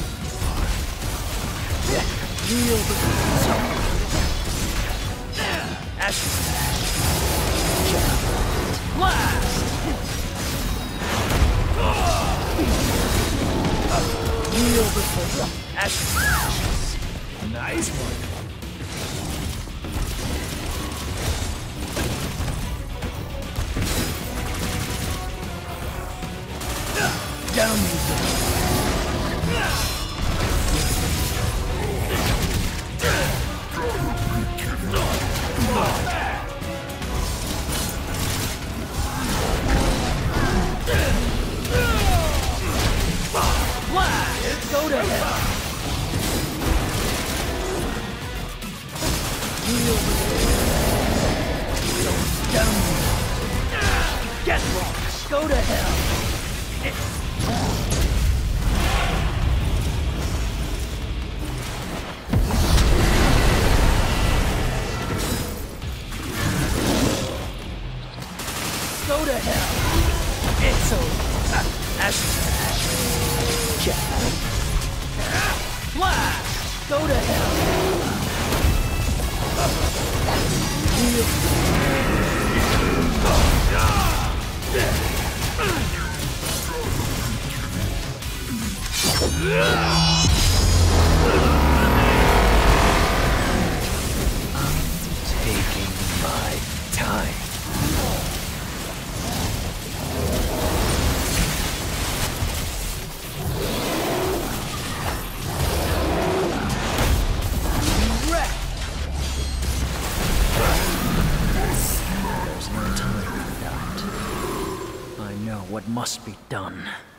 Yield the Ashes. Blast! Yield the Ashes. Nice one. Down you go. Go to hell. Down. Get lost. Go to hell. Go to hell. It's over. Ashes. Blast! Go to hell. I'm taking my time. There's no time for that. I know what must be done.